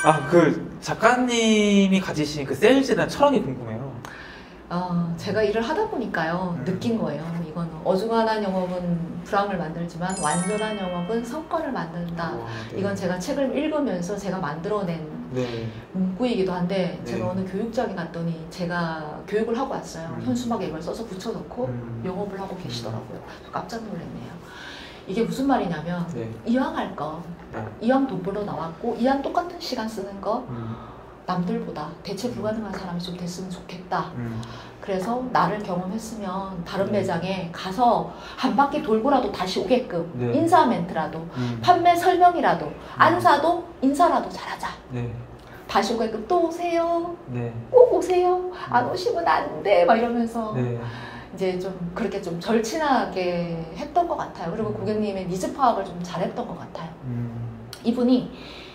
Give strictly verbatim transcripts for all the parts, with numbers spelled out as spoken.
아, 그 작가님이 가지신 그 세일즈에 대한 철학이 궁금해요. 어, 제가 일을 하다 보니까요, 음. 느낀 거예요. 이건 어중간한 영업은 불황을 만들지만 완전한 영업은 성과를 만든다. 와, 네. 이건 제가 책을 읽으면서 제가 만들어낸 네. 문구이기도 한데, 네. 제가 어느 교육장에 갔더니 제가 교육을 하고 왔어요. 음. 현수막에 이걸 써서 붙여놓고 음. 영업을 하고 계시더라고요. 깜짝 놀랐네요. 이게 무슨 말이냐면, 네. 이왕 할 거, 네. 이왕 돈 벌러 나왔고, 이왕 똑같은 시간 쓰는 거, 음. 남들보다 대체 불가능한 사람이 좀 됐으면 좋겠다. 음. 그래서 나를 경험했으면 다른 네. 매장에 가서 한 바퀴 돌고라도 다시 오게끔 네. 인사 멘트라도 음. 판매 설명이라도 안 사도 인사라도 잘하자. 네. 다시 오게끔 또 오세요. 네. 꼭 오세요. 안 오시면 안 돼. 막 이러면서 네. 이제 좀 그렇게 좀 절친하게 했던 것 같아요. 그리고 고객님의 니즈 파악을 좀 잘했던 것 같아요. 음. 이분이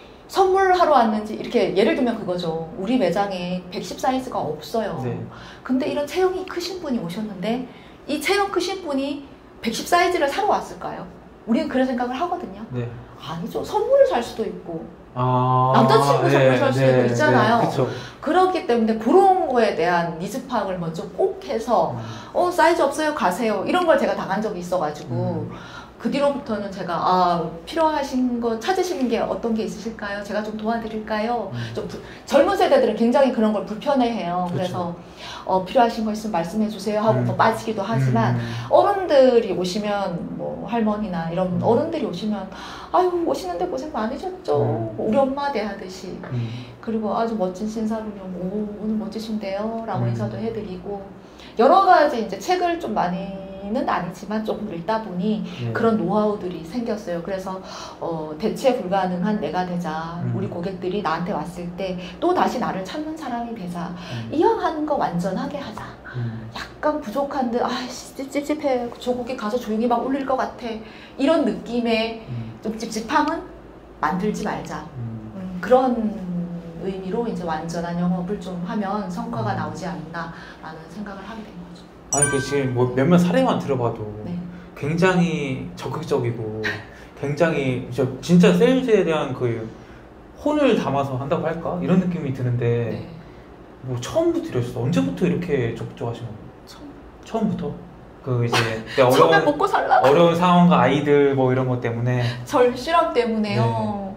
선물하러 왔는지 이렇게 예를 들면 그거죠. 우리 매장에 백십 사이즈가 없어요. 네. 근데 이런 체형이 크신 분이 오셨는데 이 체형 크신 분이 백십 사이즈를 사러 왔을까요? 우리는 그런 생각을 하거든요. 네. 아니죠. 선물을 살 수도 있고 아, 남자친구 선물 살 수도 네, 있잖아요. 네, 그쵸. 그렇기 때문에 그런 거에 대한 니즈 파악을 먼저 꼭 해서 음. 어 사이즈 없어요 가세요 이런 걸 제가 당한 적이 있어가지고 음. 그 뒤로부터는 제가 아 필요하신 거 찾으시는 게 어떤 게 있으실까요? 제가 좀 도와드릴까요? 음. 좀 부, 젊은 세대들은 굉장히 그런 걸 불편해해요. 그렇죠. 그래서 어, 필요하신 거 있으면 말씀해 주세요 하고 음. 뭐 빠지기도 하지만 음. 어른들이 오시면 뭐 할머니나 이런 음. 어른들이 오시면 아유 오시는데 고생 많으셨죠. 음. 우리 엄마 대하듯이 음. 그리고 아주 멋진 신사분이 오, 오늘 멋지신데요 라고 음. 인사도 해드리고 여러 가지 이제 책을 좀 많이는 아니지만 조금 읽다 보니 네. 그런 노하우들이 생겼어요. 그래서 어, 대체 불가능한 내가 되자. 음. 우리 고객들이 나한테 왔을 때 또 다시 나를 찾는 사람이 되자. 음. 이왕 하는 거 완전하게 하자. 음. 약간 부족한 듯 아이씨 찝찝해 저 고객 가서 조용히 막 울릴 것 같아 이런 느낌의 음. 좀 찝찝함은 만들지 말자. 음. 음, 그런 의미로 이제 완전한 영업을 좀 하면 성과가 나오지 않나라는 생각을 하게 된 거죠. 아니, 그 지금 뭐 몇몇 사례만 들어봐도 네. 굉장히 적극적이고 굉장히 저 진짜 세일즈에 대한 그 혼을 담아서 한다고 할까? 이런 느낌이 드는데 네. 뭐 처음부터 이랬어. 언제부터 이렇게 적극적하신 거예요? 처음. 처음부터? 그 이제 처음에 어려운 먹고 살라고 어려운 상황과 아이들 뭐 이런 것 때문에 절실함 때문에요. 네.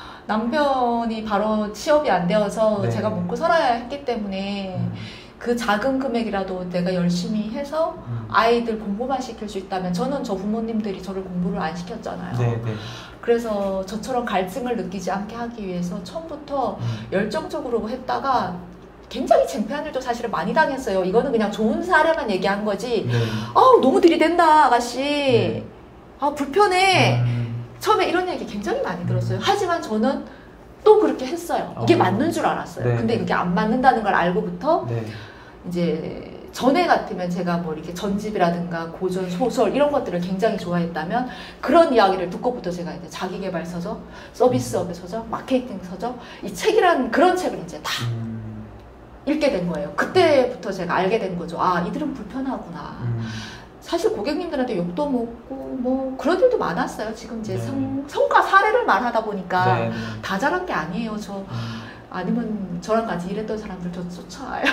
남편이 바로 취업이 안 되어서 네. 제가 먹고 살아야 했기 때문에 음. 그 작은 금액이라도 내가 열심히 해서 음. 아이들 공부만 시킬 수 있다면 저는 저 부모님들이 저를 공부를 안 시켰잖아요. 네, 네. 그래서 저처럼 갈증을 느끼지 않게 하기 위해서 처음부터 음. 열정적으로 했다가 굉장히 창피한 일도 사실은 많이 당했어요. 이거는 그냥 좋은 사례만 얘기한 거지. 네. 아우 너무 들이댄다 아가씨. 네. 아 불편해. 음. 처음에 이런 얘기 굉장히 많이 들었어요. 하지만 저는 또 그렇게 했어요. 이게 어. 맞는 줄 알았어요. 네. 근데 그게 안 맞는다는 걸 알고부터 네. 이제 전에 같으면 제가 뭐 이렇게 전집이라든가 고전 소설 이런 것들을 굉장히 좋아했다면 그런 이야기를 듣고부터 제가 이제 자기개발 서적, 서비스업의 서적, 마케팅 서적 이 책이란 그런 책을 이제 다 음. 읽게 된 거예요. 그때부터 제가 알게 된 거죠. 아 이들은 불편하구나. 음. 사실 고객님들한테 욕도 먹고 뭐 그런 일도 많았어요. 지금 이제 네. 성, 성과 사례를 말하다 보니까 네. 다 잘한 게 아니에요. 저 음. 아니면 저랑 같이 일했던 사람들 저 쫓아와요.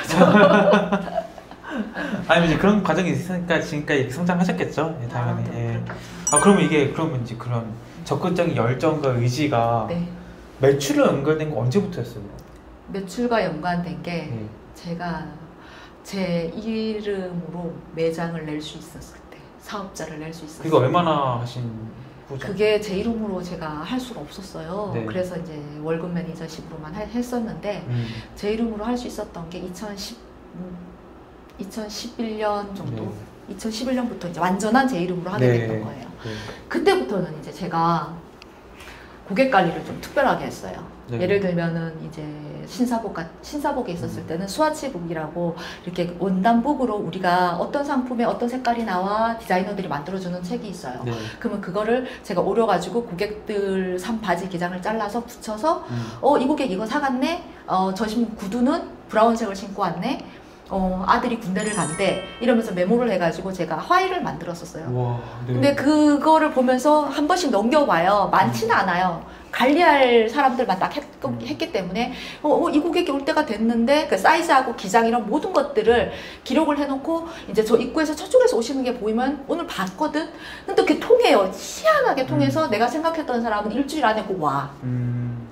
아니 이제 그런 과정이 있으니까 지금까지 이렇게 성장하셨겠죠. 예, 당연히. 아, 네, 예. 그렇겠죠. 아 그러면 이게 그러면 이제 그런 적극적인 열정과 의지가 네. 매출로 연결된 거 언제부터였어요? 매출과 연관된 게 네. 제가 제 이름으로 매장을 낼 수 있었을 때 사업자를 낼 수 있었을 그게 때 얼마나 하신 거죠? 그게 제 이름으로 제가 할 수가 없었어요. 네. 그래서 이제 월급 매니저식으로만 하- 했었는데 음. 제 이름으로 할 수 있었던 게 이천십, 음, 이천십일 년 정도? 네. 이천십일 년부터 이제 완전한 제 이름으로 하게 네. 됐던 거예요. 네. 그때부터는 이제 제가 고객 관리를 좀 특별하게 했어요. 네. 예를 들면은 이제 신사복, 같- 신사복에 있었을 음. 때는 스와치북이라고 이렇게 원단북으로 우리가 어떤 상품에 어떤 색깔이 나와 디자이너들이 만들어주는 책이 있어요. 네. 그러면 그거를 제가 오려가지고 고객들 산 바지 기장을 잘라서 붙여서 음. 어, 이 고객 이거 사갔네? 어, 저 신 구두는 브라운색을 신고 왔네? 어, 아들이 군대를 간대. 이러면서 메모를 해가지고 제가 화일을 만들었었어요. 와, 네. 근데 그거를 보면서 한 번씩 넘겨봐요. 많지는 않아요. 관리할 사람들만 딱 했, 했기 때문에 어, 어, 이 고객이 올 때가 됐는데 그 사이즈하고 기장 이런 모든 것들을 기록을 해놓고 이제 저 입구에서 저쪽에서 오시는 게 보이면 오늘 봤거든. 근데 그게 통해요. 희한하게 통해서 음. 내가 생각했던 사람은 일주일 안에 꼭 와. 음.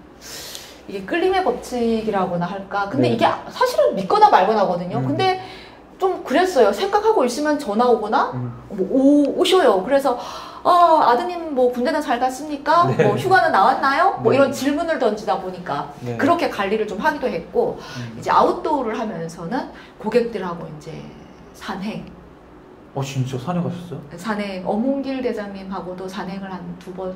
이게 끌림의 법칙이라고나 할까. 근데 네. 이게 사실은 믿거나 말거나거든요. 음. 근데 좀 그랬어요. 생각하고 있으면 전화 오거나 음. 뭐 오, 오셔요. 그래서 어, 아드님 뭐 군대는 잘 갔습니까? 네. 뭐 휴가는 나왔나요? 뭐 네. 이런 질문을 던지다 보니까 네. 그렇게 관리를 좀 하기도 했고 음. 이제 아웃도어를 하면서는 고객들하고 이제 산행. 어 진짜 산행 가셨어요? 산행 어몽길 대장님하고도 산행을 한 두 번,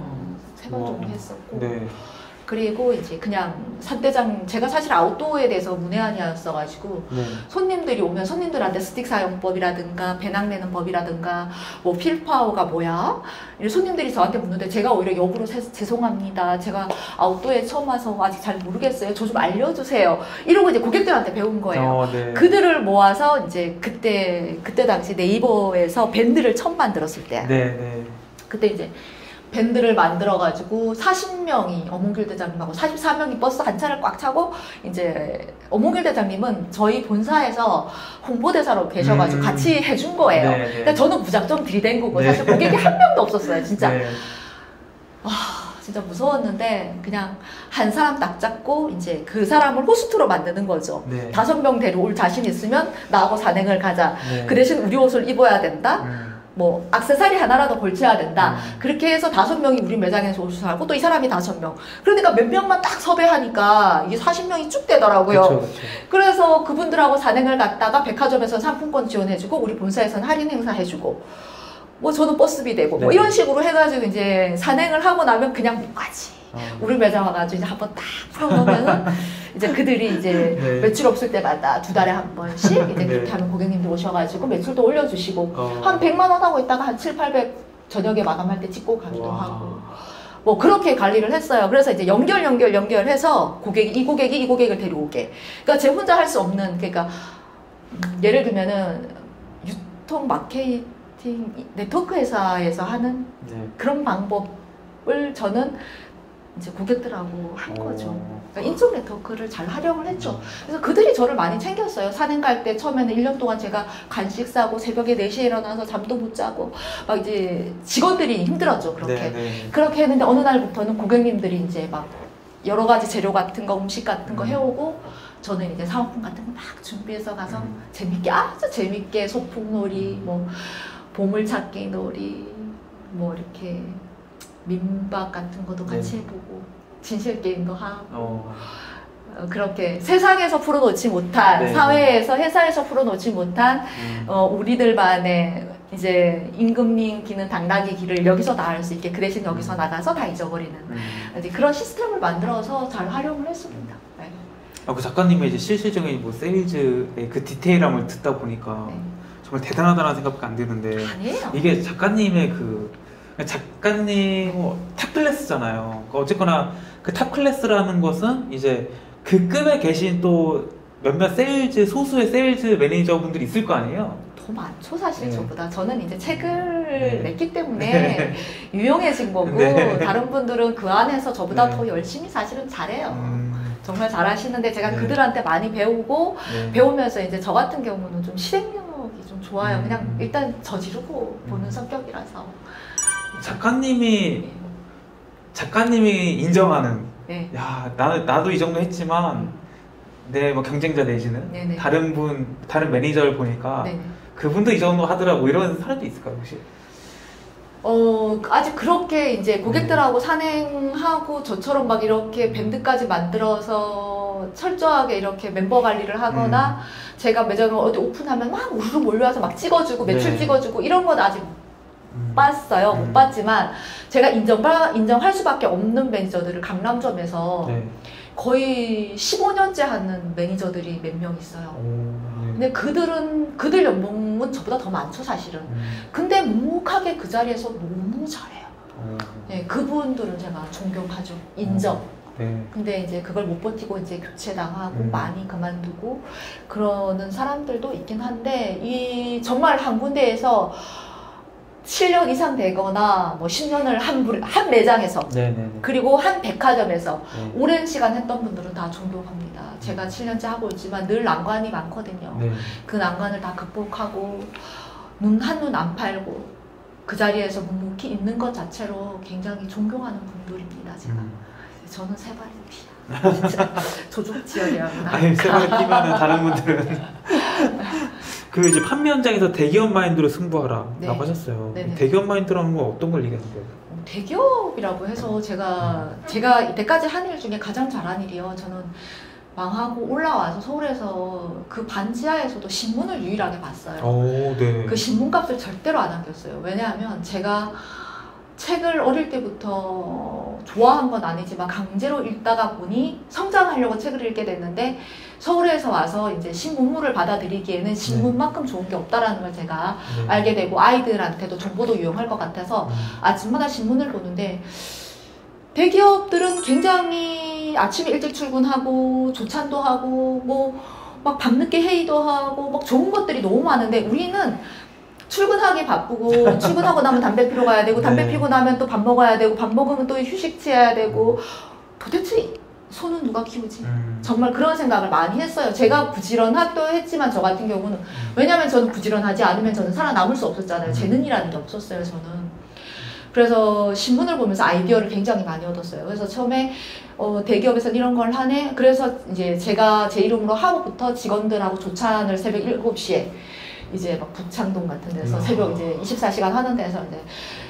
세 번 정도 했었고. 네. 그리고 이제 그냥 산대장 제가 사실 아웃도어에 대해서 문외한이었어가지고 네. 손님들이 오면 손님들한테 스틱 사용법이라든가 배낭 매는 법이라든가 뭐 필파워가 뭐야? 손님들이 저한테 묻는데 제가 오히려 역으로 세, 죄송합니다. 제가 아웃도어에 처음 와서 아직 잘 모르겠어요. 저 좀 알려주세요. 이러고 이제 고객들한테 배운 거예요. 어, 네. 그들을 모아서 이제 그때 그때 당시 네이버에서 밴드를 처음 만들었을 때 네, 네. 그때 이제 밴드를 만들어가지고 사십 명이 어몽길 대장님하고 사십사 명이 버스 한 차를 꽉 차고 이제 어몽길 대장님은 저희 본사에서 홍보대사로 계셔가지고 음. 같이 해준 거예요. 네, 네. 그러니까 저는 무작정 들이댄 거고 네. 사실 고객이 한 명도 없었어요. 진짜. 네. 와, 진짜 무서웠는데 그냥 한 사람 딱 잡고 이제 그 사람을 호스트로 만드는 거죠. 네. 다섯 명 데려올 자신 있으면 나하고 산행을 가자. 네. 그 대신 우리 옷을 입어야 된다. 음. 뭐 액세서리 하나라도 걸쳐야 된다. 음. 그렇게 해서 다섯 명이 우리 매장에서 옷을 사고 또 이 사람이 다섯 명. 그러니까 몇 명만 딱 섭외하니까 이게 사십 명이 쭉 되더라고요. 그쵸, 그쵸. 그래서 그분들하고 산행을 갔다가 백화점에서 상품권 지원해주고 우리 본사에서는 할인 행사 해주고 뭐 저는 버스비 되고 네. 뭐 이런 식으로 해가지고 이제 산행을 하고 나면 그냥 못 가지. 어. 우리 매장 와가지고 이제 한번 딱 풀어놓으면은 이제 그들이 이제 네. 매출 없을 때마다 두 달에 한 번씩 이제 네. 그렇게 하는 고객님들 오셔가지고 매출도 올려주시고 어. 한 백만 원 하고 있다가 한 칠, 팔백 저녁에 마감할 때 찍고 가기도 와. 하고 뭐 그렇게 관리를 했어요. 그래서 이제 연결 연결 연결해서 고객이 이 고객이 이 고객을 데려오게. 그러니까 제 혼자 할 수 없는 그러니까 음, 예를 들면은 유통 마케팅 네트워크 회사에서 하는 네. 그런 방법을 저는 이제 고객들하고 한 거죠. 그러니까 인적 네트워크를 잘 활용을 했죠. 그래서 그들이 저를 많이 챙겼어요. 산행 갈 때 처음에는 일 년 동안 제가 간식 싸고 새벽에 네 시에 일어나서 잠도 못 자고 막 이제 직원들이 힘들었죠. 그렇게. 네, 네. 그렇게 했는데 어느 날부터는 고객님들이 이제 막 여러 가지 재료 같은 거, 음식 같은 거 해오고 저는 이제 사은품 같은 거 막 준비해서 가서 음. 재밌게 아주 재밌게 소풍놀이, 뭐 보물찾기 놀이, 뭐 이렇게 민박 같은 것도 같이 네. 해보고 진실 게임도 하고 어. 어, 그렇게 세상에서 풀어놓지 못한 네. 사회에서 회사에서 풀어놓지 못한 음. 어, 우리들만의 이제 임금님 기는 당나귀 길을 여기서 다 할 수 있게 그 대신 여기서 나가서 다 잊어버리는 음. 이제 그런 시스템을 만들어서 잘 활용을 했습니다. 네. 아, 그 작가님의 이제 실질적인 뭐 세일즈의 그 디테일함을 듣다 보니까 네. 정말 대단하다는 생각밖에 안 드는데 아니에요. 이게 작가님의 그 작가님 뭐 탑클래스잖아요. 어쨌거나 그 탑클래스라는 것은 이제 그 급에 계신 또 몇몇 세일즈 소수의 세일즈 매니저분들이 있을 거 아니에요. 더 많죠 사실. 네. 저보다. 저는 이제 책을 네. 냈기 때문에 네. 유용해진 거고 네. 다른 분들은 그 안에서 저보다 네. 더 열심히 사실은 잘해요. 음. 정말 잘하시는데 제가 네. 그들한테 많이 배우고 네. 배우면서 이제 저 같은 경우는 좀 실행력이 좀 좋아요. 음. 그냥 일단 저지르고 음. 보는 성격이라서. 작가님이 작가님이 인정하는 네. 야 나는 나도 이 정도 했지만 내 뭐 경쟁자 내지는 네네. 다른 분 다른 매니저를 보니까 네네. 그분도 이 정도 하더라고 이런 사람도 있을까요 혹시? 어 아직 그렇게 이제 고객들하고 음. 산행하고 저처럼 막 이렇게 밴드까지 만들어서 철저하게 이렇게 멤버 관리를 하거나 음. 제가 매장을 어디 오픈하면 막 우르르 몰려와서 막 찍어주고 매출 네. 찍어주고 이런 건 아직 못 봤어요. 음. 못 봤지만 제가 인정, 인정할 수밖에 없는 매니저들을 강남점에서 네. 거의 십오 년째 하는 매니저들이 몇 명 있어요. 오, 네. 근데 그들은 그들 연봉은 저보다 더 많죠 사실은. 음. 근데 묵묵하게 그 자리에서 너무 잘해요. 오. 네, 그분들은 제가 존경하죠. 인정. 오. 네. 근데 이제 그걸 못 버티고 이제 교체당하고 음. 많이 그만두고 그러는 사람들도 있긴 한데 이 정말 한 군데에서 칠 년 이상 되거나 뭐 십 년을 한, 부, 한 매장에서 네네네. 그리고 한 백화점에서 네. 오랜 시간 했던 분들은 다 존경합니다. 제가 칠 년째 하고 있지만 늘 난관이 많거든요. 네. 그 난관을 다 극복하고 눈 한눈 안 팔고 그 자리에서 묵묵히 있는 것 자체로 굉장히 존경하는 분들입니다. 제가. 음. 저는 세 발이 피야. 진짜 조종지열이야. 아니 세 발이 피면은 다른 분들은 그 이제 판매 현장에서 대기업 마인드로 승부하라라고 네. 하셨어요. 네네. 대기업 마인드라는 건 어떤 걸 얘기하는 거예요? 대기업이라고 해서 제가 음. 제가 이때까지 한 일 중에 가장 잘한 일이요. 저는 망하고 올라와서 서울에서 그 반지하에서도 신문을 유일하게 봤어요. 오, 네. 그 신문값을 절대로 안 아꼈어요. 왜냐하면 제가 책을 어릴 때부터 좋아한 건 아니지만 강제로 읽다가 보니 성장하려고 책을 읽게 됐는데 서울에서 와서 이제 신문물을 받아들이기에는 신문만큼 좋은 게 없다라는 걸 제가 네. 알게 되고 아이들한테도 정보도 유용할 것 같아서 음. 아침마다 신문을 보는데 대기업들은 굉장히 아침에 일찍 출근하고 조찬도 하고 뭐 막 밤늦게 회의도 하고 막 좋은 것들이 너무 많은데 우리는 출근하기 바쁘고 출근하고 나면 담배 피러 가야 되고 담배 네. 피고 나면 또 밥 먹어야 되고 밥 먹으면 또 휴식 취해야 되고 도대체 손은 누가 키우지? 음. 정말 그런 생각을 많이 했어요. 제가 부지런하기도 했지만 저 같은 경우는 왜냐면 저는 부지런하지 않으면 저는 살아남을 수 없었잖아요. 재능이라는 게 없었어요. 저는. 그래서 신문을 보면서 아이디어를 굉장히 많이 얻었어요. 그래서 처음에 어, 대기업에서는 이런 걸 하네. 그래서 이제 제가 제 이름으로 하루부터 직원들하고 조찬을 새벽 일곱 시에 이제 막 북창동 같은 데서 새벽 이제 이십사 시간 하는 데서 이제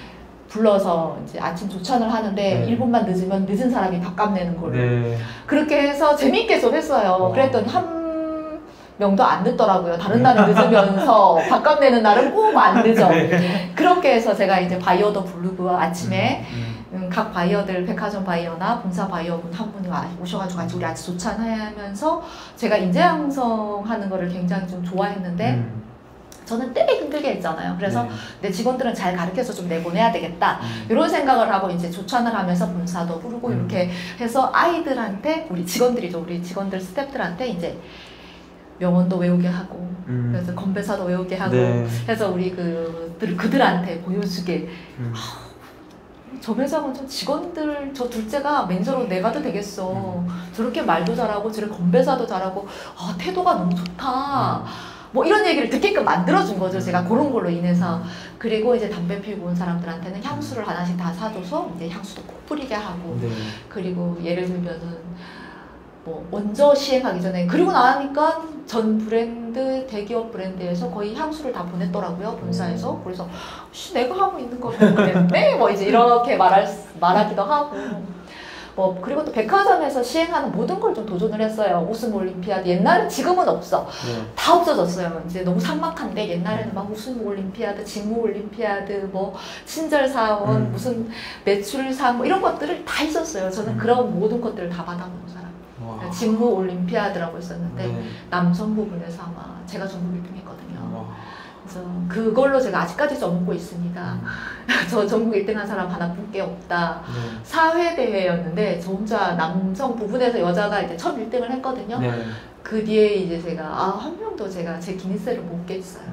불러서 이제 아침 조찬을 하는데 네. 일 분만 늦으면 늦은 사람이 밥값 내는 걸로 네. 그렇게 해서 재미있게 좀 했어요. 와. 그랬더니 한 명도 안 늦더라고요. 다른 날은 늦으면서 밥값 내는 날은 꼭 안 늦어. 네. 그렇게 해서 제가 이제 바이어도 부르고 아침에 음, 음. 음, 각 바이어들 백화점 바이어나 본사 바이어분 한 분이 오셔가지고 같이 우리 아침 조찬하면서 제가 인재 양성하는 거를 굉장히 좀 좋아했는데 음. 저는 되게 힘들게 했잖아요. 그래서 네. 내 직원들은 잘 가르쳐서 좀 내보내야 되겠다. 음. 이런 생각을 하고 이제 조찬을 하면서 본사도 부르고 음. 이렇게 해서 아이들한테 우리 직원들이죠. 우리 직원들 스태프들한테 이제 명언도 외우게 하고 음. 그래서 건배사도 외우게 하고 네. 해서 우리 그 그들한테 보여주게 음. 아, 저 매장은 저 직원들 저 둘째가 매니저로 내가도 되겠어. 음. 저렇게 말도 잘하고 저렇게 건배사도 잘하고 아, 태도가 너무 좋다. 음. 뭐 이런 얘기를 듣게끔 만들어준 거죠. 제가 그런 걸로 인해서. 그리고 이제 담배 피우고 온 사람들한테는 향수를 하나씩 다 사줘서 이제 향수도 꼭 뿌리게 하고 네. 그리고 예를 들면은 뭐 먼저 시행하기 전에 그리고 나니까 전 브랜드 대기업 브랜드에서 거의 향수를 다 보냈더라고요. 본사에서. 그래서 씨, 내가 하고 있는 거 보냈네 뭐 이제 이렇게 말할 말하기도 하고 뭐 그리고 또 백화점에서 시행하는 모든 걸 좀 도전을 했어요. 웃음 올림피아드 옛날에 지금은 없어. 네. 다 없어졌어요. 이제 너무 삭막한데 옛날에는 막 웃음 올림피아드, 직무 올림피아드, 뭐 친절 사원, 음. 무슨 매출 사원 뭐 이런 것들을 다 있었어요. 저는 음. 그런 모든 것들을 다 받아본 사람. 와. 직무 올림피아드라고 있었는데 네. 남성 부분에서 아마 제가 전국 일 등 했거든요. 와. 그래서 그걸로 제가 아직까지 써먹고 있습니다. 음. 저 전국 일 등 한 사람 하나뿐게 없다. 네. 사회대회였는데 저 혼자 남성 부분에서 여자가 이제 첫 일 등을 했거든요. 네. 그 뒤에 이제 제가 아, 한 명도 제가 제 기니스를 못 깼어요.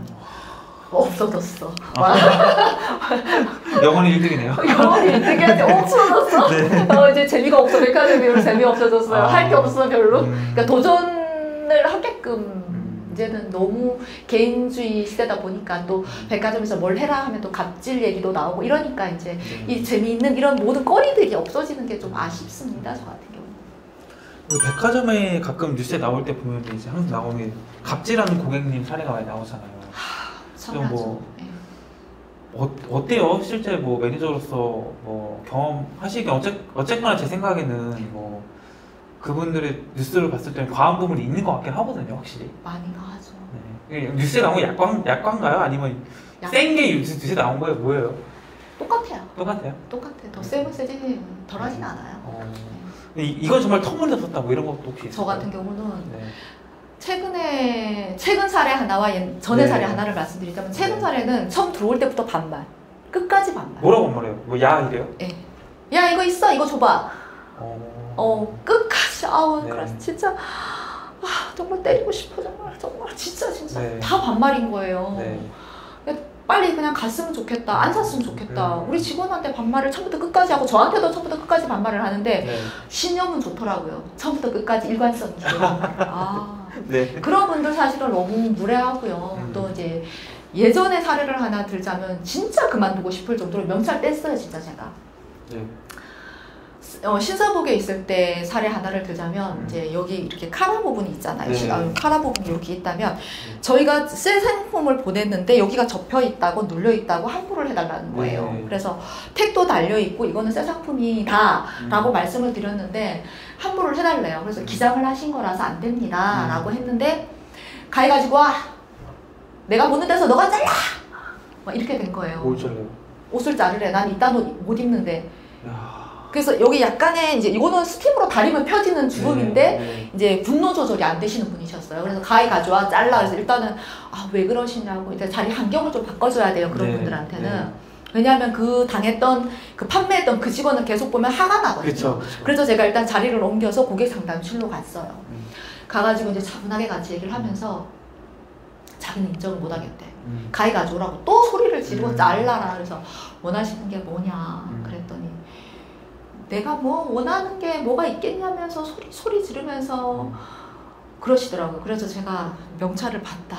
없어졌어. 영원히 일 등이네요. 영원히 일 등이었지. 없어졌어. 네. 어, 이제 재미가 없어. 백화점이 재미 없어졌어요. 아. 할 게 없어 별로. 음. 그러니까 도전을 하게끔 음. 이제는 너무 개인주의 시대다 보니까 또 백화점에서 뭘 해라 하면 또 갑질 얘기도 나오고 이러니까 이제 음. 이 재미있는 이런 모든 거리들이 없어지는 게 좀 아쉽습니다. 저 같은 경우. 백화점에 가끔 뉴스에 나올 때 보면 이제 항상 나오는 갑질하는 고객님 사례가 많이 나오잖아요. 좀 뭐 네. 어, 어때요? 실제 뭐 매니저로서 뭐 경험하시기에 어째, 어쨌거나 제 생각에는 뭐 그분들의 뉴스를 봤을 때는 과한 부분이 있는 것 같긴 하거든요, 확실히. 많이 나와죠. 네. 뉴스에 나온 게 약관, 약관가요? 아니면 센 게 뉴스에 나온 거예요? 뭐예요? 똑같아요. 똑같아요? 똑같아요. 더 세고 세지 덜하진 않아요. 어. 네. 이, 이건 정말 터무니없었다 뭐 이런 것도 혹시 있어요? 저 같은 경우는 네. 최근에 최근 사례 하나와 전의 네. 사례 하나를 말씀드리자면 최근 네. 사례는 처음 들어올 때부터 반말 끝까지 반말. 뭐라고 말해요? 뭐 야 이래요? 네. 야 이거 있어 이거 줘봐. 어, 어 끝까지 아우 네. 그래 진짜 아, 정말 때리고 싶어 정말 정말 진짜 진짜 네. 다 반말인 거예요. 네. 빨리 그냥 갔으면 좋겠다. 안 샀으면 좋겠다. 음. 우리 직원한테 반말을 처음부터 끝까지 하고 저한테도 처음부터 끝까지 반말을 하는데 네. 신념은 좋더라고요. 처음부터 끝까지 일관성이. 아, 네. 그런 분들 사실은 너무 무례하고요. 음. 또 이제 예전에 사례를 하나 들자면 진짜 그만두고 싶을 정도로 명찰 뗐어요. 진짜 제가. 네. 어, 신사복에 있을 때 사례 하나를 들자면 음. 이제 여기 이렇게 카라 부분이 있잖아요. 네. 아, 카라 부분이 이렇게 있다면 음. 저희가 새 상품을 보냈는데 여기가 접혀 있다고 눌려 있다고 환불을 해달라는 거예요. 네. 그래서 택도 달려 있고 이거는 새 상품이다라고 음. 말씀을 드렸는데 환불을 해달래요. 그래서 기장을 하신 거라서 안 됩니다라고 음. 했는데 가해가지고 와 내가 보는 데서 너가 잘라 막 이렇게 된 거예요. 뭘 잘라요? 옷을 자르래. 난 이딴 옷 못 입는데. 야. 그래서 여기 약간의 이제 이거는 스팀으로 다리면 펴지는 주름인데 네, 네. 이제 분노 조절이 안 되시는 분이셨어요. 그래서 가위 가져와 잘라. 그래서 일단은 아, 왜 그러시냐고 일단 자리 환경을 좀 바꿔줘야 돼요. 그런 네, 분들한테는. 네. 왜냐하면 그 당했던 그 판매했던 그 직원을 계속 보면 화가 나거든요. 그쵸, 그쵸. 그래서 제가 일단 자리를 옮겨서 고객 상담실로 갔어요. 음. 가가지고 이제 차분하게 같이 얘기를 하면서 자기는 인정을 못 하겠대. 음. 가위 가져오라고 또 소리를 지르고 음. 잘라라. 그래서 원하시는 게 뭐냐 음. 그랬더니 내가 뭐 원하는 게 뭐가 있겠냐면서 소리, 소리 지르면서 음. 그러시더라고요. 그래서 제가 명찰을 받다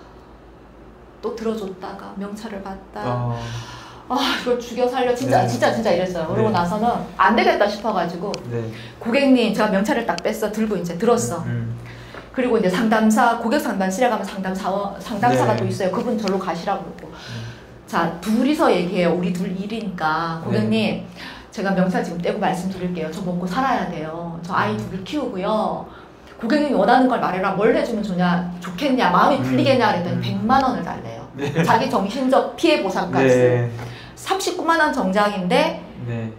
또 들어줬다가 명찰을 받다 어. 아 이걸 죽여 살려 진짜 네. 진짜 진짜 이랬어요. 그러고 네. 나서는 안 되겠다 싶어가지고 네. 고객님 제가 명찰을 딱 뺐어. 들고 이제 들었어. 음, 음. 그리고 이제 상담사 고객 상담실에 가면 상담사 상담사가 네. 또 있어요. 그분 절로 가시라고 그러고 음. 자 둘이서 얘기해요. 우리 둘 일이니까 고객님 네. 제가 명찰 지금 떼고 말씀드릴게요. 저 먹고 살아야 돼요. 저 아이 둘을 키우고요. 고객님이 원하는 걸 말해라. 뭘 해주면 좋냐, 좋겠냐, 마음이 풀리겠냐 그랬더니 음. 백만 원을 달래요. 네. 자기 정신적 피해 보상까지. 네. 삼십구만 원 정장인데 네.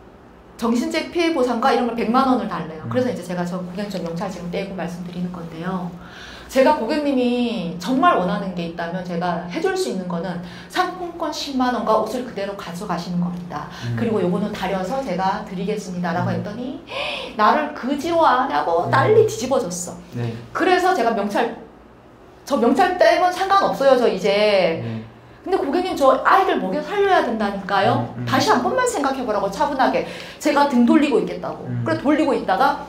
정신적 피해 보상과 이런 걸 백만 원을 달래요. 음. 그래서 이제 제가 저 고객님 저 명찰 지금 떼고 말씀드리는 건데요. 제가 고객님이 정말 원하는 게 있다면 제가 해줄 수 있는 거는 상품권 십만 원과 옷을 그대로 가져가시는 겁니다. 음. 그리고 요거는 다려서 제가 드리겠습니다. 라고 했더니 나를 그지로 하냐고 음. 난리 뒤집어졌어. 네. 그래서 제가 명찰 저 명찰 떼면 상관없어요. 저 이제. 네. 근데 고객님 저 아이를 먹여 살려야 된다니까요. 음. 음. 다시 한 번만 생각해보라고 차분하게. 제가 등 돌리고 있겠다고. 음. 그래 돌리고 있다가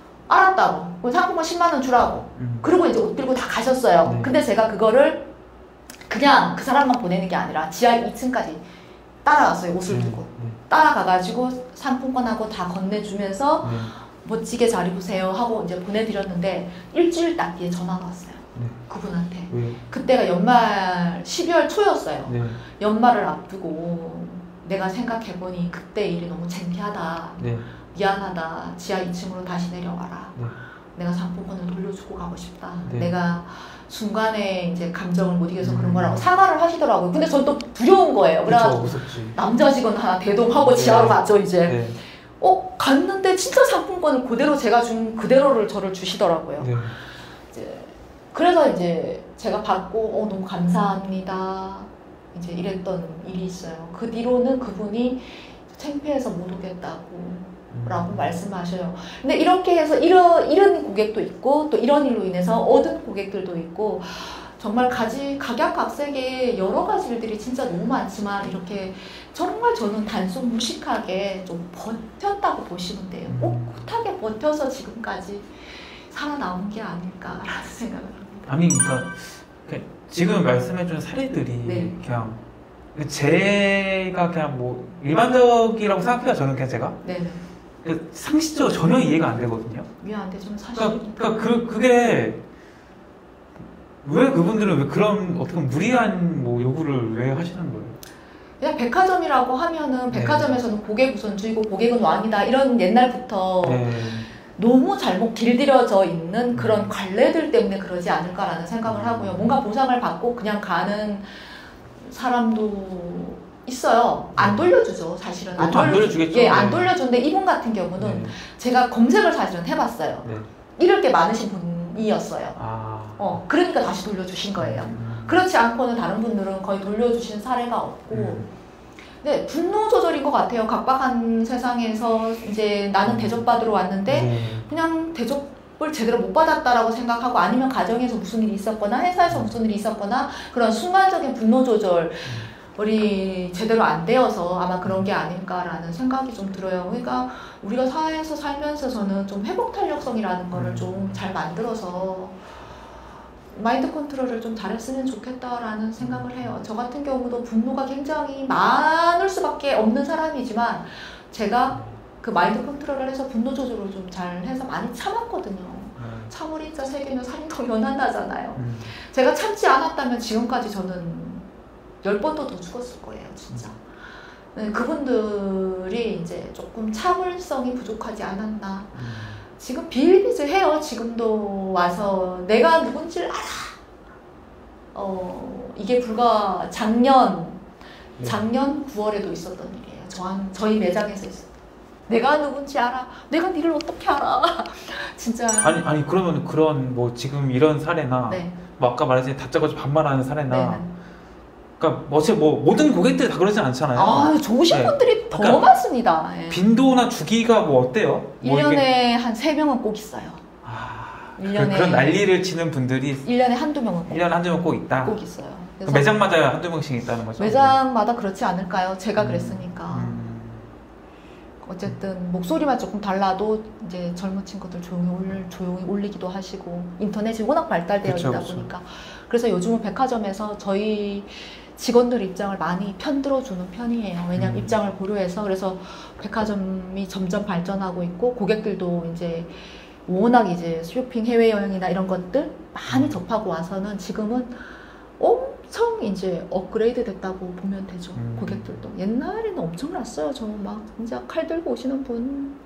알았다고. 상품권 십만 원 주라고. 음. 그리고 이제 옷 들고 다 가셨어요. 네. 근데 제가 그거를 그냥 그 사람만 보내는 게 아니라 지하 이 층까지 따라갔어요. 옷을 두고. 네. 따라가가지고 상품권하고 다 건네주면서 네. 멋지게 잘 입으세요 하고 이제 보내드렸는데 일주일 딱 뒤에 전화가 왔어요. 네. 그분한테. 왜? 그때가 연말 십이월 초였어요. 네. 연말을 앞두고 내가 생각해보니 그때 일이 너무 창피하다. 네. 미안하다. 지하 이 층으로 다시 내려와라. 네. 내가 상품권을 돌려주고 가고 싶다. 네. 내가 순간에 이제 감정을 못 이겨서 음. 그런 거라고 사과를 하시더라고요. 근데 전 또 두려운 거예요. 그래서 남자 직원 하나 대동하고 네. 지하로 가죠 이제. 네. 어 갔는데 진짜 상품권을 그대로 제가 준 그대로를 저를 주시더라고요. 네. 이제 그래서 이제 제가 받고 어 너무 감사합니다. 이제 이랬던 일이 있어요. 그 뒤로는 그분이 창피해서 못 오겠다고. 라고 말씀하셔요. 근데 이렇게 해서 이런, 이런 고객도 있고 또 이런 일로 인해서 얻은 고객들도 있고 정말 가지, 각양각색의 여러 가지 일들이 진짜 너무 많지만 이렇게 정말 저는 단순 무식하게 좀 버텼다고 보시면 돼요. 꿋꿋하게 버텨서 지금까지 살아나온 게 아닐까라는 생각을 합니다. 아니 그러니까 지금 말씀해준 사례들이 네. 그냥 제가 그냥 뭐 일반적이라고 생각해요. 저는 그냥 제가 네. 상식적으로 전혀 이해가 안 되거든요. 왜 안 되죠? 사실. 그러니까, 그러니까 그 그게 왜 그분들은 왜 그런 어떻게 무리한 뭐 요구를 왜 하시는 거예요? 그냥 백화점이라고 하면은 백화점에서는 네. 고객 우선주의고 고객은 왕이다 이런 옛날부터 네. 너무 잘못 길들여져 있는 그런 관례들 때문에 그러지 않을까라는 생각을 하고요. 뭔가 보상을 받고 그냥 가는 사람도 있어요. 안 돌려주죠, 사실은. 안, 안 돌려주겠죠. 예, 안 돌려주는데 이분 같은 경우는 네. 제가 검색을 사실은 해봤어요. 네. 이럴 게 많으신 분이었어요. 아. 어, 그러니까 다시 돌려주신 거예요. 음. 그렇지 않고는 다른 분들은 거의 돌려주신 사례가 없고. 음. 네, 분노 조절인 것 같아요. 각박한 세상에서 이제 나는 대접받으러 왔는데 음. 그냥 대접 을 제대로 못 받았다라고 생각하고 아니면 가정에서 무슨 일이 있었거나 회사에서 무슨 일이 있었거나 그런 순간적인 분노 조절이 제대로 안 되어서 아마 그런 게 아닐까라는 생각이 좀 들어요. 그러니까 우리가 사회에서 살면서 저는 좀 회복 탄력성이라는 거를 좀 잘 만들어서 마인드 컨트롤을 좀 잘했으면 좋겠다라는 생각을 해요. 저 같은 경우도 분노가 굉장히 많을 수밖에 없는 사람이지만 제가 그 마인드 컨트롤을 해서 분노 조절을 좀 잘 해서 많이 참았거든요. 음. 참으리자 세계는 살인더 연한하잖아요. 음. 제가 참지 않았다면 지금까지 저는 열 번도 더 죽었을 거예요, 진짜. 네, 그분들이 이제 조금 참을성이 부족하지 않았나. 음. 지금 비일비재해요. 지금도 와서 내가 누군지를 알아. 어, 이게 불과 작년, 네. 작년 구월에도 있었던 일이에요. 저한, 저희 매장에서 있었던. 내가 누군지 알아. 내가 니를 어떻게 알아. 진짜. 아니 아니 그러면 그런 뭐 지금 이런 사례나 네. 뭐 아까 말했듯이 다짜고짜 반말하는 사례나 네네. 그러니까 뭐, 뭐 모든 고객들이 다 그러진 않잖아요. 아 좋으신 네. 분들이 더 그러니까 많습니다. 네. 빈도나 주기가 뭐 어때요? 일 년에 뭐 한 세 명은 꼭 있어요. 아 일 년에 그런 난리를 치는 분들이 일 년에 한두 명은 꼭 일 년에 한두 명 꼭 있다. 꼭 있어요. 매장마다 한두 명씩 있다는 거죠. 매장마다 그렇지 않을까요? 제가 음. 그랬으니까. 음. 어쨌든 목소리만 조금 달라도 이제 젊은 친구들 조용히, 올, 조용히 올리기도 하시고 인터넷이 워낙 발달되어 그쵸, 있다 그쵸. 보니까 그래서 요즘은 백화점에서 저희 직원들 입장을 많이 편들어주는 편이에요. 왜냐하면 음. 입장을 고려해서 그래서 백화점이 점점 발전하고 있고 고객들도 이제 워낙 이제 쇼핑 해외여행이나 이런 것들 많이 접하고 와서는 지금은 엄청 이제 업그레이드 됐다고 보면 되죠. 음. 고객들도. 옛날에는 엄청났어요. 저 막 진짜 칼 들고 오시는 분.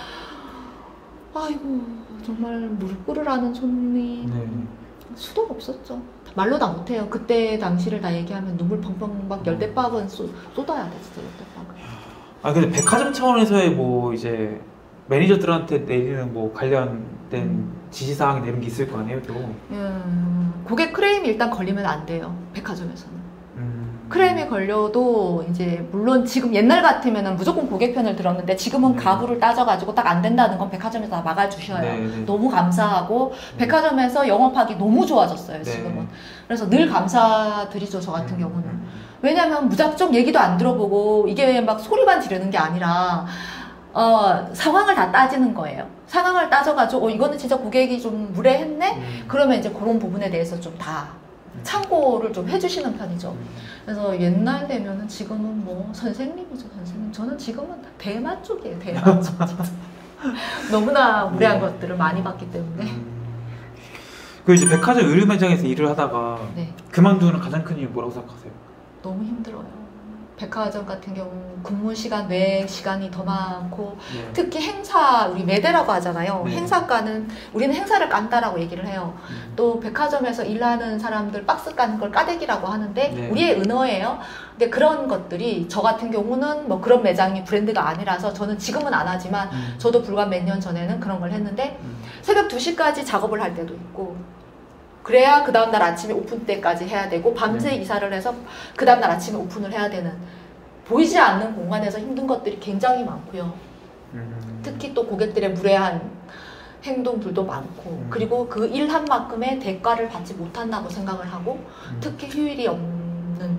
아이고 정말 무릎 꿇으라는 손님 네. 수도 없었죠. 말로 다 못해요. 그때 당시를 다 얘기하면 눈물 펑펑 막 열대박은 쏟, 쏟아야 돼 진짜 열대박은. 아 근데 백화점 차원에서의 뭐 이제 매니저들한테 내리는 뭐 관련된 음. 지시사항이 내는 게 있을 거 아니에요 또. 음, 고객 크레임이 일단 걸리면 안 돼요. 백화점에서는. 음. 크레임이 걸려도 이제 물론 지금 옛날 같으면 무조건 고객 편을 들었는데 지금은 네. 가구를 따져가지고 딱 안 된다는 건 백화점에서 다 막아주셔요. 네, 네. 너무 감사하고 백화점에서 영업하기 너무 좋아졌어요 지금은. 네. 그래서 늘 감사드리죠 저 같은 경우는. 왜냐면 무작정 얘기도 안 들어보고 이게 막 소리만 지르는 게 아니라 어, 상황을 다 따지는 거예요. 상황을 따져가지고 어, 이거는 진짜 고객이 좀 무례했네? 음. 그러면 이제 그런 부분에 대해서 좀 다 참고를 좀 해주시는 편이죠. 음. 그래서 옛날 되면은 지금은 뭐 선생님이죠, 선생님. 저는 지금은 대만 쪽이에요, 대만 쪽. 너무나 무례한 네. 것들을 많이 봤기 때문에. 음. 그 이제 백화점 의류 매장에서 일을 하다가 네. 그만두는 가장 큰 이유 뭐라고 생각하세요? 너무 힘들어요. 백화점 같은 경우 근무 시간 외 시간이 더 많고 네. 특히 행사 우리 매대라고 하잖아요. 네. 행사가는 우리는 행사를 깐다라고 얘기를 해요. 음. 또 백화점에서 일하는 사람들 박스 까는 걸 까대기라고 하는데 네. 우리의 은어예요. 근데 그런 것들이 저 같은 경우는 뭐 그런 매장이 브랜드가 아니라서 저는 지금은 안 하지만 음. 저도 불과 몇 년 전에는 그런 걸 했는데 음. 새벽 두 시까지 작업을 할 때도 있고 그래야 그 다음날 아침에 오픈 때까지 해야 되고 밤새 네. 이사를 해서 그 다음날 아침에 오픈을 해야 되는 보이지 않는 공간에서 힘든 것들이 굉장히 많고요. 음. 특히 또 고객들의 무례한 행동들도 많고 음. 그리고 그 일한 만큼의 대가를 받지 못한다고 생각을 하고 음. 특히 휴일이 없는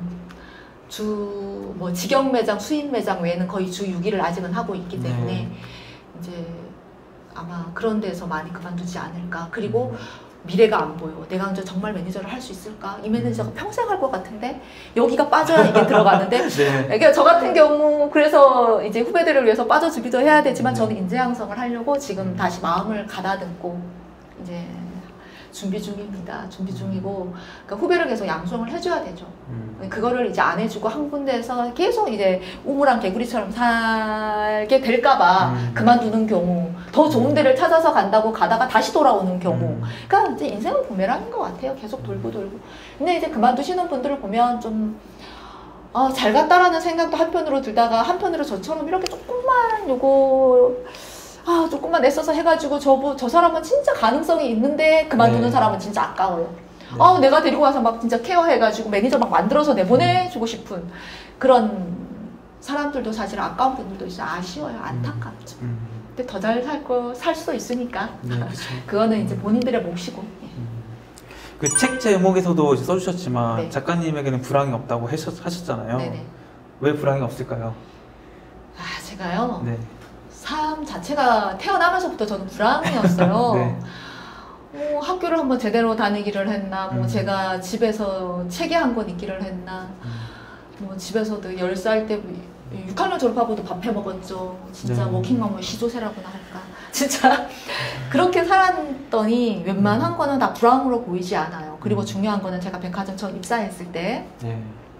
주 뭐 직영 매장, 수입 매장 외에는 거의 주 육 일을 아직은 하고 있기 때문에 네. 이제 아마 그런 데서 많이 그만두지 않을까. 그리고 음. 미래가 안 보여. 내가 이제 정말 매니저를 할 수 있을까? 이 매니저가 평생 할 것 같은데 여기가 빠져야 이게 들어가는데 네. 그러니까 저 같은 경우 그래서 이제 후배들을 위해서 빠져주기도 해야 되지만 음. 저는 인재 양성을 하려고 지금 다시 마음을 가다듬고 이제 준비 중입니다. 준비 중이고 그러니까 후배를 계속 양성을 해줘야 되죠. 음. 그거를 이제 안 해주고 한 군데에서 계속 이제 우물안 개구리처럼 살게 될까봐 음. 그만두는 경우 더 좋은 데를 찾아서 간다고 가다가 다시 돌아오는 경우 음. 그러니까 이제 인생은 부메랑인 것 같아요. 계속 돌고 돌고. 근데 이제 그만두시는 분들을 보면 좀 아, 잘 갔다라는 생각도 한편으로 들다가 한편으로 저처럼 이렇게 조금만 요거 아 조금만 애써서 해가지고 저, 저 사람은 진짜 가능성이 있는데 그만두는 네. 사람은 진짜 아까워요. 네. 아 내가 데리고 와서 막 진짜 케어해가지고 매니저 막 만들어서 내보내주고 싶은 그런 사람들도 사실 아까운 분들도 있어요. 아쉬워요. 안타깝죠. 음. 음. 근데 더 잘 살 거 살 수도 있으니까. 네, 그거는 이제 본인들의 몫이고. 음. 그 책 제목에서도 써주셨지만 네. 작가님에게는 불황이 없다고 하셨, 하셨잖아요. 네네. 왜 불황이 없을까요? 아, 제가요. 네. 삶 자체가 태어나면서부터 저는 불황이었어요. 네. 뭐 학교를 한번 제대로 다니기를 했나, 뭐 음. 제가 집에서 책에 한 권 읽기를 했나, 음. 뭐 집에서도 열 살 때 육 학년 졸업하고도 밥 해 먹었죠. 진짜 네. 워킹맘을 시조새라고나 할까. 진짜 그렇게 살았더니 웬만한 거는 다 불황으로 보이지 않아요. 그리고 음. 중요한 거는 제가 백화점 처음 입사했을 때 네.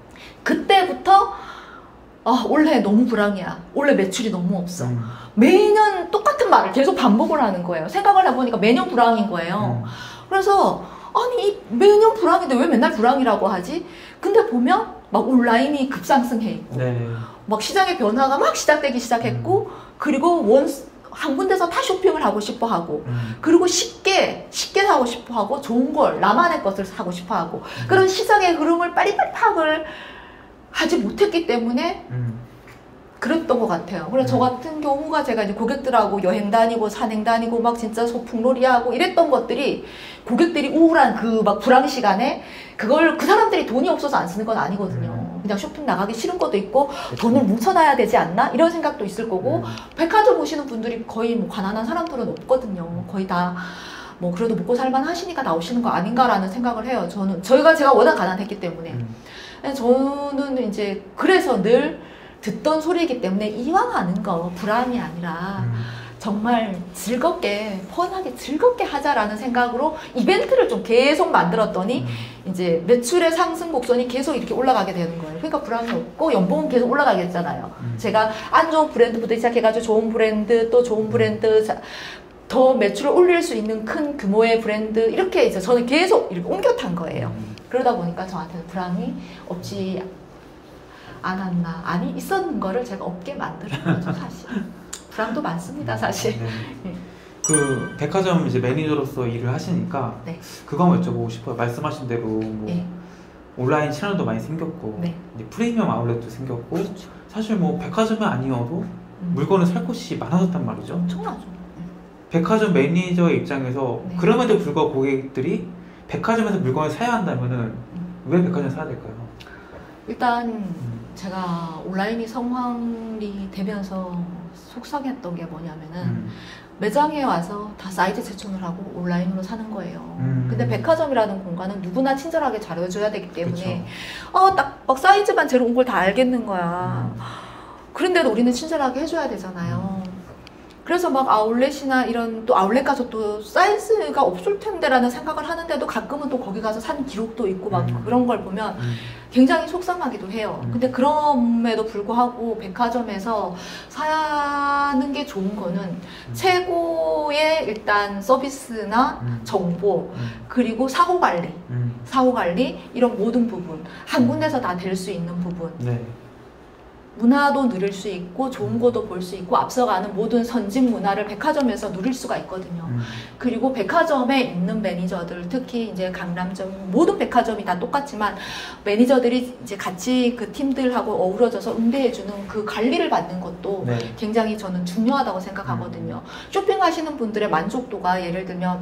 그때부터 아, 올해 너무 불황이야. 올해 매출이 너무 없어. 음. 매년 똑같은 말을 계속 반복을 하는 거예요. 생각을 해보니까 매년 불황인 거예요. 음. 그래서 아니 이 매년 불황인데 왜 맨날 불황이라고 하지? 근데 보면 막 온라인이 급상승해 있고 네. 막 시장의 변화가 막 시작되기 시작했고 음. 그리고 원 한 군데서 다 쇼핑을 하고 싶어 하고 음. 그리고 쉽게 쉽게 사고 싶어 하고 좋은 걸 나만의 것을 사고 싶어 하고 음. 그런 시장의 흐름을 빨리빨리 파악을 하지 못했기 때문에 음. 그랬던 것 같아요. 그래서 음. 저 같은 경우가 제가 이제 고객들하고 여행 다니고 산행 다니고 막 진짜 소풍놀이 하고 이랬던 것들이 고객들이 우울한 그 막 불황 시간에 그걸 그 사람들이 돈이 없어서 안 쓰는 건 아니거든요. 음. 그냥 쇼핑 나가기 싫은 것도 있고 그치. 돈을 뭉쳐놔야 되지 않나? 이런 생각도 있을 거고 음. 백화점 오시는 분들이 거의 뭐 가난한 사람들은 없거든요. 거의 다 뭐 그래도 먹고 살만 하시니까 나오시는 거 아닌가라는 생각을 해요. 저는 저희가 제가 워낙 가난했기 때문에 음. 저는 이제 그래서 늘 듣던 소리이기 때문에 이왕 하는 거 불안이 아니라 음. 정말 즐겁게 펀하게 즐겁게 하자라는 생각으로 이벤트를 좀 계속 만들었더니 음. 이제 매출의 상승 곡선이 계속 이렇게 올라가게 되는 거예요. 그러니까 불안이 없고 연봉은 계속 올라가게 됐잖아요. 음. 제가 안 좋은 브랜드부터 시작해가지고 좋은 브랜드 또 좋은 브랜드 더 매출을 올릴 수 있는 큰 규모의 브랜드 이렇게 이제 저는 계속 이렇게 옮겨 탄 거예요. 음. 그러다 보니까 저한테는 불안이 없지 않았나. 아니 있었는 거를 제가 없게 만드는 거죠 사실. 불황도 많습니다 사실. 네. 네. 그 백화점 이제 매니저로서 일을 하시니까 네. 그거 한번 여쭤보고 싶어요. 말씀하신 대로 뭐 네. 온라인 채널도 많이 생겼고 네. 이제 프리미엄 아울렛도 생겼고 그렇죠. 사실 뭐 백화점이 아니어도 음. 물건을 살 곳이 많아졌단 말이죠. 엄청나죠. 백화점 매니저의 입장에서 네. 그럼에도 불구하고 고객들이 백화점에서 물건을 사야 한다면은 음. 왜 백화점 사야 될까요? 일단 음. 제가 온라인이 성황이 되면서 속상했던 게 뭐냐면은 음. 매장에 와서 다 사이즈 체크를 하고 온라인으로 사는 거예요. 음. 근데 백화점이라는 공간은 누구나 친절하게 잘해줘야 되기 때문에 어, 딱 막 사이즈만 제로 온 걸 다 알겠는 거야. 음. 그런데도 우리는 친절하게 해줘야 되잖아요. 음. 그래서 막 아울렛이나 이런 또 아울렛 가서 또 사이즈가 없을 텐데라는 생각을 하는데도 가끔은 또 거기 가서 산 기록도 있고 막 음. 그런 걸 보면 음. 굉장히 속상하기도 해요. 음. 근데 그럼에도 불구하고 백화점에서 사는 게 좋은 거는 음. 최고의 일단 서비스나 음. 정보 음. 그리고 사후관리 음. 사후관리 이런 모든 부분 한 군데서 다 될 수 있는 부분 네. 문화도 누릴 수 있고 좋은 것도 볼 수 있고 앞서가는 모든 선진 문화를 백화점에서 누릴 수가 있거든요. 음. 그리고 백화점에 있는 매니저들 특히 이제 강남점 모든 백화점이 다 똑같지만 매니저들이 이제 같이 그 팀들하고 어우러져서 응대해주는 그 관리를 받는 것도 네. 굉장히 저는 중요하다고 생각하거든요. 음. 쇼핑하시는 분들의 만족도가 예를 들면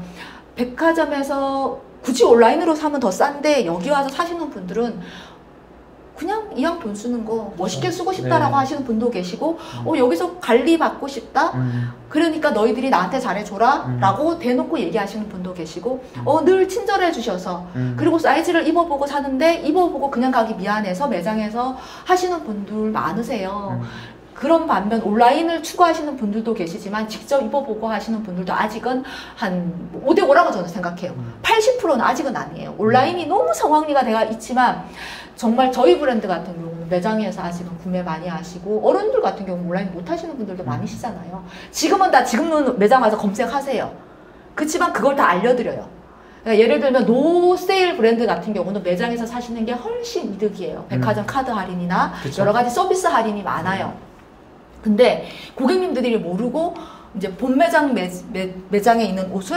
백화점에서 굳이 온라인으로 사면 더 싼데 여기 와서 사시는 분들은 그냥 이왕 돈 쓰는 거 멋있게 쓰고 싶다라고 네. 하시는 분도 계시고 음. 어 여기서 관리 받고 싶다 음. 그러니까 너희들이 나한테 잘해줘라 음. 라고 대놓고 얘기하시는 분도 계시고 음. 어 늘 친절해 주셔서 음. 그리고 사이즈를 입어보고 사는데 입어보고 그냥 가기 미안해서 매장에서 하시는 분들 많으세요. 음. 그런 반면 온라인을 추구하시는 분들도 계시지만 직접 입어보고 하시는 분들도 아직은 한 오 대 오라고 저는 생각해요. 음. 팔십 퍼센트는 아직은 아니에요. 온라인이 너무 성황리가 되어 있지만 정말 저희 브랜드 같은 경우는 매장에서 아직은 구매 많이 하시고 어른들 같은 경우는 온라인 못 하시는 분들도 많으시잖아요. 지금은 다 지금은 매장 와서 검색하세요. 그렇지만 그걸 다 알려드려요. 그러니까 예를 들면 노세일 브랜드 같은 경우는 매장에서 사시는 게 훨씬 이득이에요. 백화점 음. 카드 할인이나 그쵸? 여러 가지 서비스 할인이 많아요. 근데 고객님들이 모르고 이제 본 매장 매, 매, 매장에 있는 옷을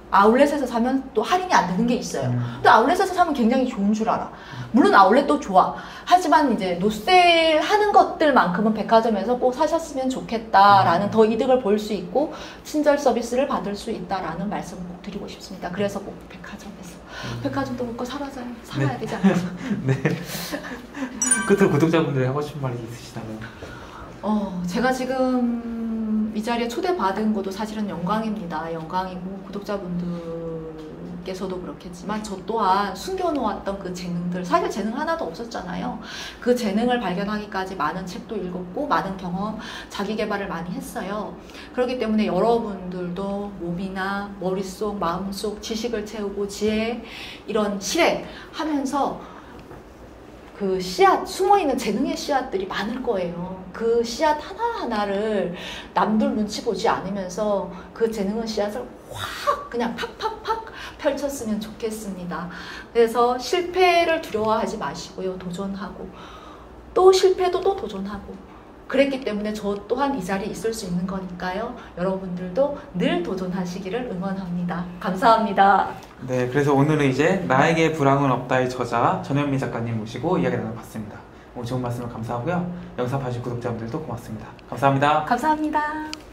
아울렛에서 사면 또 할인이 안 되는 게 있어요. 음. 또 아울렛에서 사면 굉장히 좋은 줄 알아. 물론 아울렛도 좋아. 하지만 이제 노세일 하는 것들만큼은 백화점에서 꼭 사셨으면 좋겠다라는 음. 더 이득을 볼 수 있고 친절 서비스를 받을 수 있다라는 말씀을 꼭 드리고 싶습니다. 그래서 꼭 백화점에서. 음. 백화점도 못 가 살아야, 살아야 네. 되지 않겠어요? 네. 끝으로 구독자분들이 하고 싶은 말이 있으시다면? 어, 제가 지금 이 자리에 초대받은 것도 사실은 영광입니다. 영광이고 구독자분들께서도 그렇겠지만 저 또한 숨겨놓았던 그 재능들, 사실 재능 하나도 없었잖아요. 그 재능을 발견하기까지 많은 책도 읽었고 많은 경험, 자기 개발을 많이 했어요. 그렇기 때문에 여러분들도 몸이나 머릿속, 마음속 지식을 채우고 지혜, 이런 실행하면서 그 씨앗, 숨어있는 재능의 씨앗들이 많을 거예요. 그 씨앗 하나하나를 남들 눈치 보지 않으면서 그 재능의 씨앗을 확 그냥 팍팍팍 펼쳤으면 좋겠습니다. 그래서 실패를 두려워하지 마시고요. 도전하고 또 실패도 또 도전하고 그랬기 때문에 저 또한 이 자리에 있을 수 있는 거니까요. 여러분들도 늘 도전하시기를 응원합니다. 감사합니다. 네, 그래서 오늘은 이제 나에게 불황은 없다의 저자 전현미 작가님 모시고 이야기 나눠봤습니다. 오늘 좋은 말씀을 감사하고요. 영상 봐주신 구독자분들도 고맙습니다. 감사합니다. 감사합니다.